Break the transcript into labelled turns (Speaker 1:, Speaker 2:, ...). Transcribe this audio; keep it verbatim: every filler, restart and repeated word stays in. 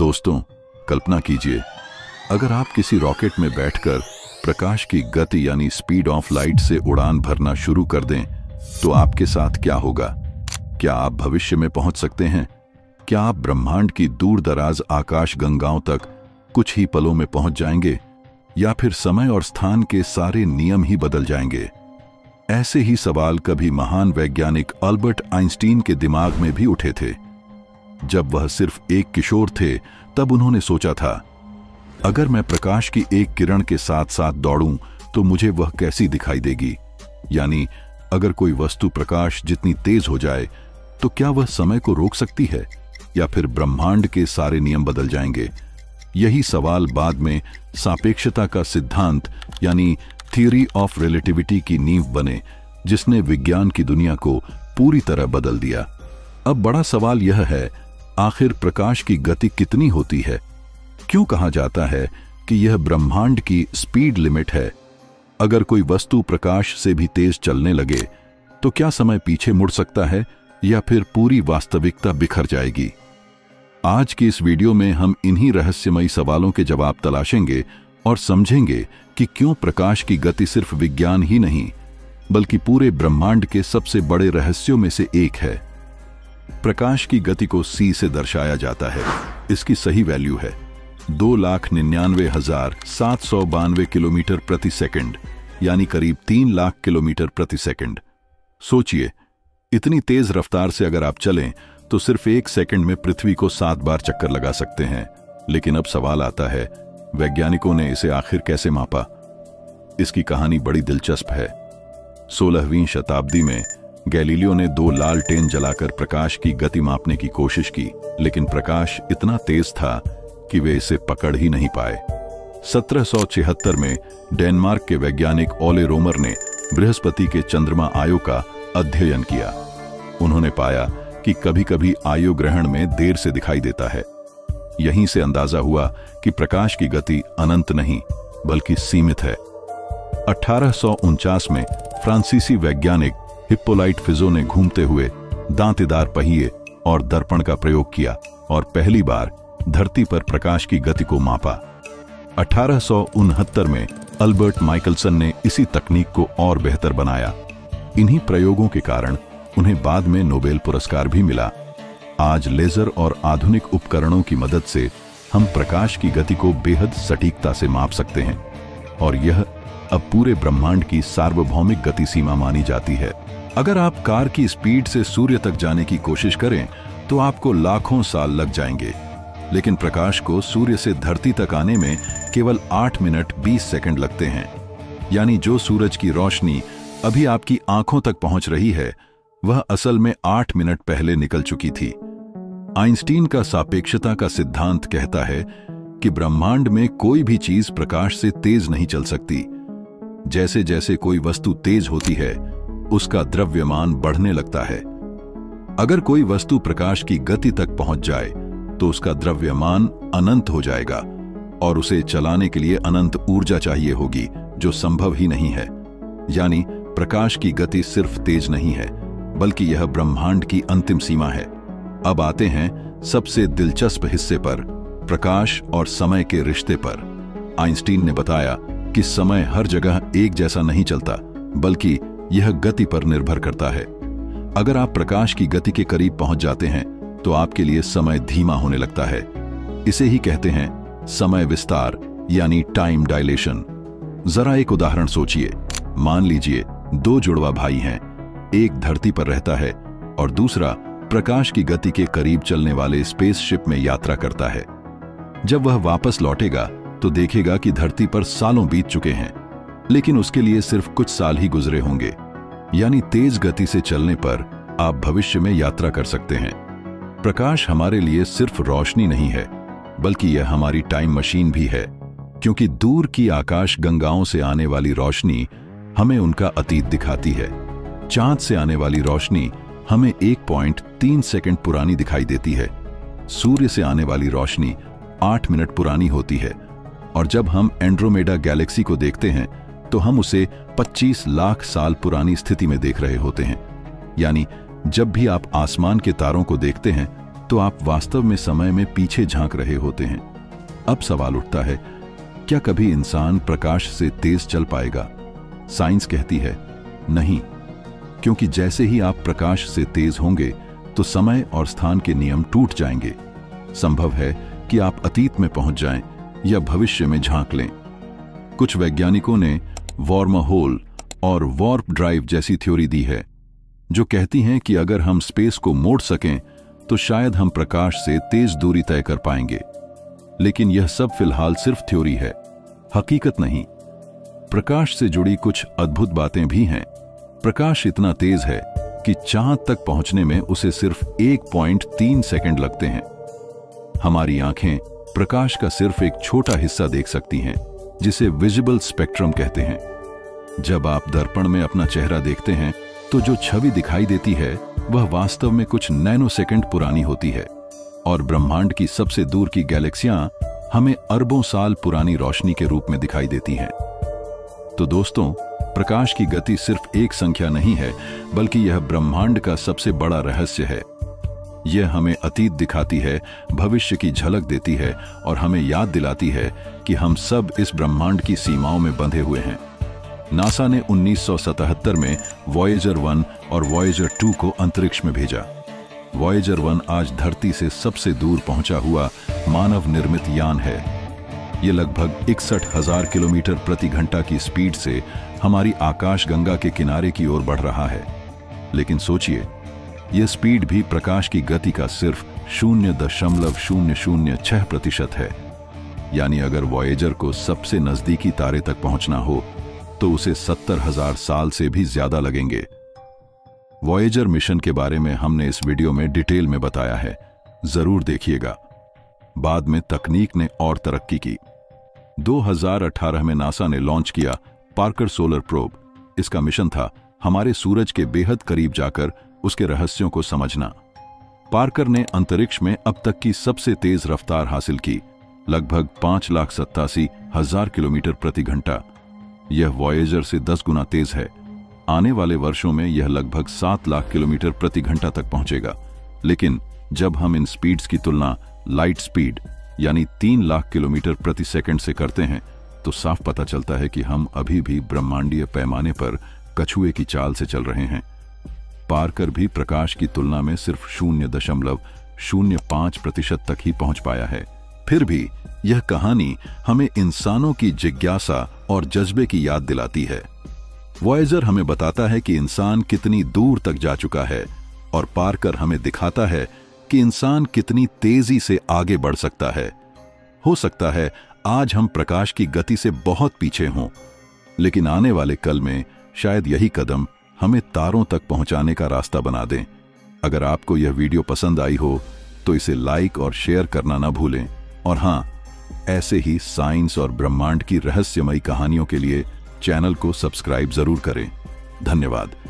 Speaker 1: दोस्तों, कल्पना कीजिए, अगर आप किसी रॉकेट में बैठकर प्रकाश की गति यानी स्पीड ऑफ लाइट से उड़ान भरना शुरू कर दें, तो आपके साथ क्या होगा? क्या आप भविष्य में पहुंच सकते हैं? क्या आप ब्रह्मांड की दूर दराज आकाश गंगाओं तक कुछ ही पलों में पहुंच जाएंगे, या फिर समय और स्थान के सारे नियम ही बदल जाएंगे? ऐसे ही सवाल कभी महान वैज्ञानिक अल्बर्ट आइंस्टीन के दिमाग में भी उठे थे। जब वह सिर्फ एक किशोर थे, तब उन्होंने सोचा था, अगर मैं प्रकाश की एक किरण के साथ साथ दौड़ूं तो मुझे वह कैसी दिखाई देगी? यानी अगर कोई वस्तु प्रकाश जितनी तेज हो जाए तो क्या वह समय को रोक सकती है, या फिर ब्रह्मांड के सारे नियम बदल जाएंगे? यही सवाल बाद में सापेक्षता का सिद्धांत यानी थ्योरी ऑफ रिलेटिविटी की नींव बने, जिसने विज्ञान की दुनिया को पूरी तरह बदल दिया। अब बड़ा सवाल यह है, आखिर प्रकाश की गति कितनी होती है? क्यों कहा जाता है कि यह ब्रह्मांड की स्पीड लिमिट है? अगर कोई वस्तु प्रकाश से भी तेज चलने लगे तो क्या समय पीछे मुड़ सकता है, या फिर पूरी वास्तविकता बिखर जाएगी? आज की इस वीडियो में हम इन्हीं रहस्यमयी सवालों के जवाब तलाशेंगे और समझेंगे कि क्यों प्रकाश की गति सिर्फ विज्ञान ही नहीं, बल्कि पूरे ब्रह्मांड के सबसे बड़े रहस्यों में से एक है। प्रकाश की गति को सी से दर्शाया जाता है। इसकी सही वैल्यू है दो लाख निन्यानवे हजार सात सौ बानवे किलोमीटर प्रति सेकंड, यानी करीब तीन लाख किलोमीटर प्रति सेकंड। सोचिए, इतनी तेज रफ्तार से अगर आप चलें तो सिर्फ एक सेकंड में पृथ्वी को सात बार चक्कर लगा सकते हैं। लेकिन अब सवाल आता है, वैज्ञानिकों ने इसे आखिर कैसे मापा? इसकी कहानी बड़ी दिलचस्प है। सोलहवीं शताब्दी में गैलीलियो ने दो लालटेन जलाकर प्रकाश की गति मापने की कोशिश की, लेकिन प्रकाश इतना तेज था कि वे इसे पकड़ ही नहीं पाए। सत्रह सौ छिहत्तर में डेनमार्क के वैज्ञानिक ओले रोमर ने बृहस्पति के चंद्रमा आयो का अध्ययन किया। उन्होंने पाया कि कभी-कभी आयो ग्रहण में देर से दिखाई देता है। यहीं से अंदाजा हुआ कि प्रकाश की गति अनंत नहीं बल्कि सीमित है। अठारह सौ उनचास में फ्रांसीसी वैज्ञानिक हिप्पोलाइट फिजो ने घूमते हुए दांतेदार पहिए और दर्पण का प्रयोग किया और पहली बार धरती पर प्रकाश की गति को मापा। अठारह सौ उनहत्तर में अल्बर्ट माइकलसन ने इसी तकनीक को और बेहतर बनाया। इन्हीं प्रयोगों के कारण उन्हें बाद में नोबेल पुरस्कार भी मिला। आज लेजर और आधुनिक उपकरणों की मदद से हम प्रकाश की गति को बेहद सटीकता से माप सकते हैं, और यह अब पूरे ब्रह्मांड की सार्वभौमिक गति सीमा मानी जाती है। अगर आप कार की स्पीड से सूर्य तक जाने की कोशिश करें तो आपको लाखों साल लग जाएंगे, लेकिन प्रकाश को सूर्य से धरती तक आने में केवल आठ मिनट बीस सेकंड लगते हैं। यानी जो सूरज की रोशनी अभी आपकी आंखों तक पहुंच रही है, वह असल में आठ मिनट पहले निकल चुकी थी। आइंस्टीन का सापेक्षता का सिद्धांत कहता है कि ब्रह्मांड में कोई भी चीज प्रकाश से तेज नहीं चल सकती। जैसे जैसे कोई वस्तु तेज होती है, उसका द्रव्यमान बढ़ने लगता है। अगर कोई वस्तु प्रकाश की गति तक पहुंच जाए तो उसका द्रव्यमान अनंत हो जाएगा, और उसे चलाने के लिए अनंत ऊर्जा चाहिए होगी, जो संभव ही नहीं है। यानी प्रकाश की गति सिर्फ तेज नहीं है, बल्कि यह ब्रह्मांड की अंतिम सीमा है। अब आते हैं सबसे दिलचस्प हिस्से पर, प्रकाश और समय के रिश्ते पर। आइंस्टीन ने बताया कि समय हर जगह एक जैसा नहीं चलता, बल्कि यह गति पर निर्भर करता है। अगर आप प्रकाश की गति के करीब पहुंच जाते हैं तो आपके लिए समय धीमा होने लगता है। इसे ही कहते हैं समय विस्तार यानी टाइम डायलेशन। जरा एक उदाहरण सोचिए। मान लीजिए दो जुड़वा भाई हैं, एक धरती पर रहता है और दूसरा प्रकाश की गति के करीब चलने वाले स्पेसशिप में यात्रा करता है। जब वह वापस लौटेगा तो देखेगा कि धरती पर सालों बीत चुके हैं, लेकिन उसके लिए सिर्फ कुछ साल ही गुजरे होंगे। यानी तेज गति से चलने पर आप भविष्य में यात्रा कर सकते हैं। प्रकाश हमारे लिए सिर्फ रोशनी नहीं है, बल्कि यह हमारी टाइम मशीन भी है, क्योंकि दूर की आकाश गंगाओं से आने वाली रोशनी हमें उनका अतीत दिखाती है। चांद से आने वाली रोशनी हमें एक पॉइंट तीन सेकंड पुरानी दिखाई देती है। सूर्य से आने वाली रोशनी आठ मिनट पुरानी होती है, और जब हम एंड्रोमेडा गैलेक्सी को देखते हैं तो हम उसे पच्चीस लाख साल पुरानी स्थिति में देख रहे होते हैं। यानी जब भी आप आसमान के तारों को देखते हैं तो आप वास्तव में समय में पीछे झांक रहे होते हैं। अब सवाल उठता है, क्या कभी इंसान प्रकाश से तेज चल पाएगा? साइंस कहती है नहीं, क्योंकि जैसे ही आप प्रकाश से तेज होंगे तो समय और स्थान के नियम टूट जाएंगे। संभव है कि आप अतीत में पहुंच जाएं या भविष्य में झांक लें। कुछ वैज्ञानिकों ने वॉर्म होल और वॉर्प ड्राइव जैसी थ्योरी दी है, जो कहती हैं कि अगर हम स्पेस को मोड़ सकें तो शायद हम प्रकाश से तेज दूरी तय कर पाएंगे। लेकिन यह सब फिलहाल सिर्फ थ्योरी है, हकीकत नहीं। प्रकाश से जुड़ी कुछ अद्भुत बातें भी हैं। प्रकाश इतना तेज है कि चांद तक पहुंचने में उसे सिर्फ एक पॉइंट तीन सेकंड लगते हैं। हमारी आंखें प्रकाश का सिर्फ एक छोटा हिस्सा देख सकती हैं, जिसे विजिबल स्पेक्ट्रम कहते हैं। जब आप दर्पण में अपना चेहरा देखते हैं तो जो छवि दिखाई देती है वह वास्तव में कुछ नैनो सेकंड पुरानी होती है, और ब्रह्मांड की सबसे दूर की गैलेक्सियां हमें अरबों साल पुरानी रोशनी के रूप में दिखाई देती हैं। तो दोस्तों, प्रकाश की गति सिर्फ एक संख्या नहीं है, बल्कि यह ब्रह्मांड का सबसे बड़ा रहस्य है। यह हमें अतीत दिखाती है, भविष्य की झलक देती है और हमें याद दिलाती है कि हम सब इस ब्रह्मांड की सीमाओं में बंधे हुए हैं। नासा ने उन्नीस सौ सतहत्तर में वॉयेजर वन और वॉयेजर टू को अंतरिक्ष में भेजा। वॉयेजर वन आज धरती से सबसे दूर पहुंचा हुआ मानव निर्मित यान है। यह लगभग इकसठ हजार किलोमीटर प्रति घंटा की स्पीड से हमारी आकाशगंगा के किनारे की ओर बढ़ रहा है। लेकिन सोचिए, यह स्पीड भी प्रकाश की गति का सिर्फ शून्य दशमलव शून्य शून्य छह प्रतिशत है। यानी अगर वॉयेजर को सबसे नजदीकी तारे तक पहुंचना हो तो उसे सत्तर हजार साल से भी ज्यादा लगेंगे। वॉयेजर मिशन के बारे में हमने इस वीडियो में डिटेल में बताया है, जरूर देखिएगा। बाद में तकनीक ने और तरक्की की। दो हज़ार अठारह में नासा ने लॉन्च किया पार्कर सोलर प्रोब। इसका मिशन था हमारे सूरज के बेहद करीब जाकर उसके रहस्यों को समझना। पार्कर ने अंतरिक्ष में अब तक की सबसे तेज रफ्तार हासिल की, लगभग पांच लाख सत्तासी हजार किलोमीटर प्रति घंटा। यह वॉयेजर से दस गुना तेज है। आने वाले वर्षों में यह लगभग सात लाख किलोमीटर प्रति घंटा तक पहुंचेगा। लेकिन जब हम इन स्पीड्स की तुलना लाइट स्पीड यानी तीन लाख किलोमीटर प्रति सेकंड से करते हैं तो साफ पता चलता है कि हम अभी भी ब्रह्मांडीय पैमाने पर कछुए की चाल से चल रहे हैं। पार्कर भी प्रकाश की तुलना में सिर्फ शून्य दशमलव शून्य पांच प्रतिशत तक ही पहुंच पाया है। फिर भी यह कहानी हमें इंसानों की जिज्ञासा और जज्बे की याद दिलाती है। वॉयेजर हमें बताता है कि इंसान कितनी दूर तक जा चुका है, और पार्कर हमें दिखाता है कि इंसान कितनी तेजी से आगे बढ़ सकता है। हो सकता है आज हम प्रकाश की गति से बहुत पीछे हों, लेकिन आने वाले कल में शायद यही कदम हमें तारों तक पहुंचाने का रास्ता बना दें। अगर आपको यह वीडियो पसंद आई हो तो इसे लाइक और शेयर करना ना भूलें। और हाँ, ऐसे ही साइंस और ब्रह्मांड की रहस्यमयी कहानियों के लिए चैनल को सब्सक्राइब जरूर करें। धन्यवाद।